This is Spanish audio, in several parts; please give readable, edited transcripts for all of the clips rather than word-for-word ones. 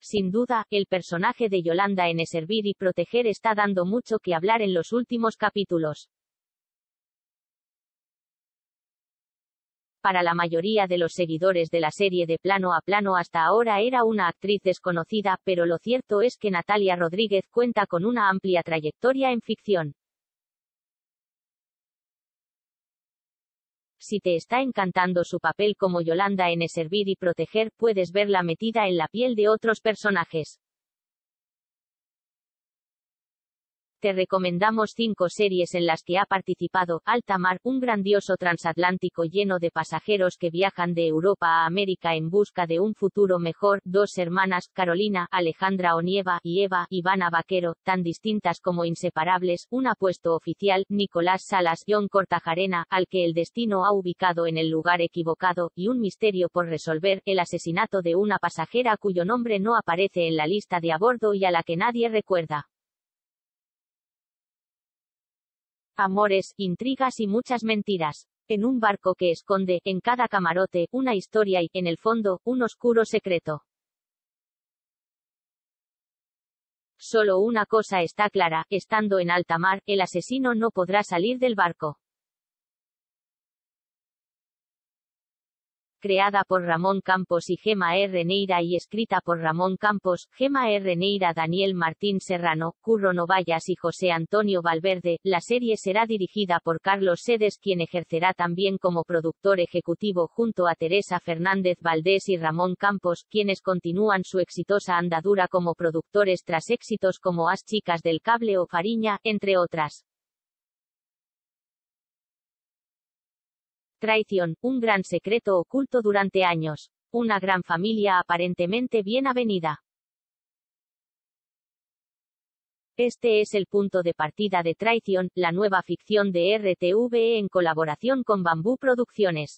Sin duda, el personaje de Yolanda en Servir y Proteger está dando mucho que hablar en los últimos capítulos. Para la mayoría de los seguidores de la serie de Plano a Plano hasta ahora era una actriz desconocida, pero lo cierto es que Natalia Rodríguez cuenta con una amplia trayectoria en ficción. Si te está encantando su papel como Yolanda en Servir y Proteger, puedes verla metida en la piel de otros personajes. Te recomendamos 5 series en las que ha participado. Alta Mar, un grandioso transatlántico lleno de pasajeros que viajan de Europa a América en busca de un futuro mejor. 2 hermanas, Carolina, Alejandra Onieva y Eva, Ivana Vaquero, tan distintas como inseparables. Un apuesto oficial, Nicolás Salas, John Cortajarena, al que el destino ha ubicado en el lugar equivocado, y un misterio por resolver, el asesinato de una pasajera cuyo nombre no aparece en la lista de a bordo y a la que nadie recuerda. Amores, intrigas y muchas mentiras. En un barco que esconde, en cada camarote, una historia y, en el fondo, un oscuro secreto. Solo una cosa está clara, estando en alta mar, el asesino no podrá salir del barco. Creada por Ramón Campos y Gemma R. Neira y escrita por Ramón Campos, Gemma R. Neira, Daniel Martín Serrano, Curro Novallas y José Antonio Valverde, la serie será dirigida por Carlos Sedes, quien ejercerá también como productor ejecutivo junto a Teresa Fernández Valdés y Ramón Campos, quienes continúan su exitosa andadura como productores tras éxitos como As Chicas del Cable o Fariña, entre otras. Traición, un gran secreto oculto durante años. Una gran familia aparentemente bien avenida. Este es el punto de partida de Traición, la nueva ficción de RTVE en colaboración con Bambú Producciones.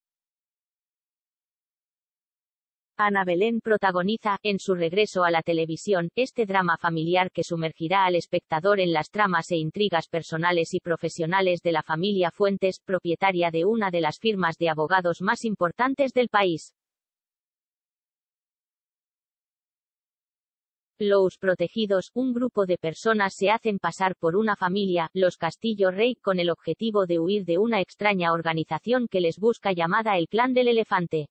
Ana Belén protagoniza, en su regreso a la televisión, este drama familiar que sumergirá al espectador en las tramas e intrigas personales y profesionales de la familia Fuentes, propietaria de una de las firmas de abogados más importantes del país. Los protegidos, un grupo de personas se hacen pasar por una familia, los Castillo Rey, con el objetivo de huir de una extraña organización que les busca llamada el Clan del Elefante.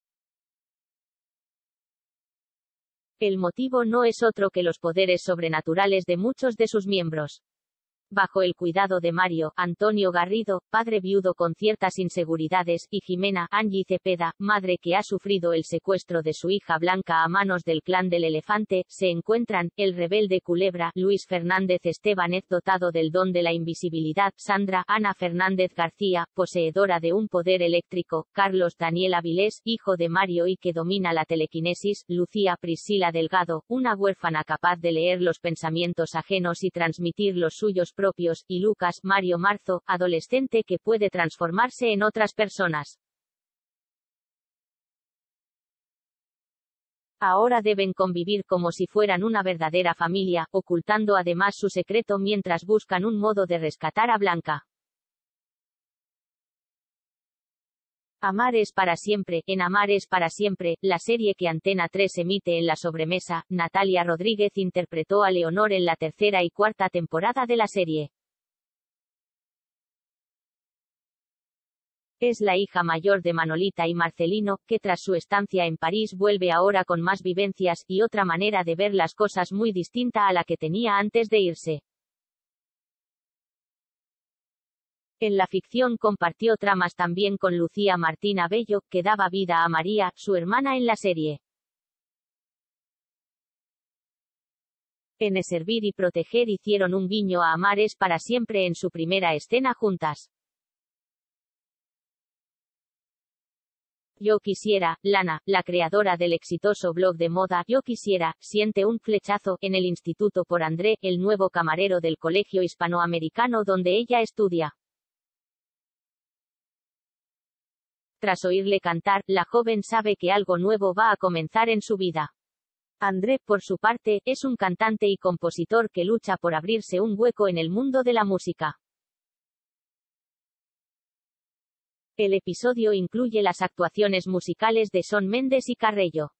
El motivo no es otro que los poderes sobrenaturales de muchos de sus miembros. Bajo el cuidado de Mario Antonio Garrido, padre viudo con ciertas inseguridades, y Jimena Angie Cepeda, madre que ha sufrido el secuestro de su hija Blanca a manos del Clan del Elefante, se encuentran, el rebelde Culebra, Luis Fernández Estebanez, dotado del don de la invisibilidad, Sandra Ana Fernández García, poseedora de un poder eléctrico, Carlos Daniel Avilés, hijo de Mario y que domina la telequinesis, Lucía Priscila Delgado, una huérfana capaz de leer los pensamientos ajenos y transmitir los suyos propios, y Lucas Mario Marzo, adolescente que puede transformarse en otras personas. Ahora deben convivir como si fueran una verdadera familia, ocultando además su secreto mientras buscan un modo de rescatar a Blanca. Amar es para siempre, en Amar es para siempre, la serie que Antena 3 emite en la sobremesa, Natalia Rodríguez interpretó a Leonor en la tercera y cuarta temporada de la serie. Es la hija mayor de Manolita y Marcelino, que tras su estancia en París vuelve ahora con más vivencias, y otra manera de ver las cosas muy distinta a la que tenía antes de irse. En la ficción compartió tramas también con Lucía Martina Bello, que daba vida a María, su hermana en la serie. En Servir y Proteger hicieron un guiño a Amar es para siempre en su primera escena juntas. Yo quisiera, Lana, la creadora del exitoso blog de moda Yo Quisiera, siente un flechazo en el instituto por André, el nuevo camarero del colegio hispanoamericano donde ella estudia. Tras oírle cantar, la joven sabe que algo nuevo va a comenzar en su vida. André, por su parte, es un cantante y compositor que lucha por abrirse un hueco en el mundo de la música. El episodio incluye las actuaciones musicales de Shawn Mendes y Carrello.